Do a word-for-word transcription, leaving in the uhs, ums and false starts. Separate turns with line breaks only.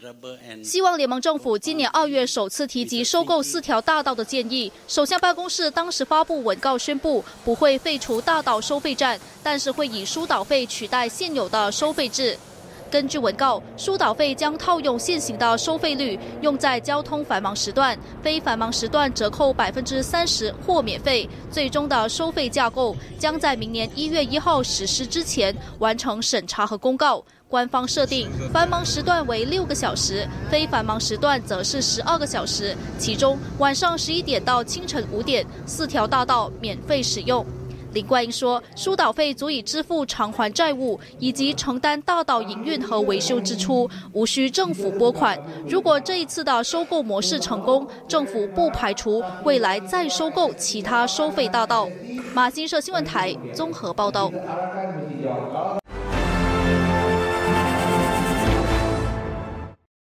希望联盟政府今年二月首次提及收购四条大道的建议。首相办公室当时发布文告宣布，不会废除大道收费站，但是会以疏导费取代现有的收费制。根据文告，疏导费将套用现行的收费率，用在交通繁忙时段，非繁忙时段折扣百分之三十或免费。最终的收费架构将在明年一月一号实施之前完成审查和公告。官方设定繁忙时段为六个小时，非繁忙时段则是十二个小时，其中晚上十一点到清晨五点，四条大道免费使用。林冠英说，疏导费足以支付偿还债务以及承担大道营运和维修支出，无需政府拨款。如果这一次的收购模式成功，政府不排除未来再收购其他收费大道。马新社新闻台综合报道。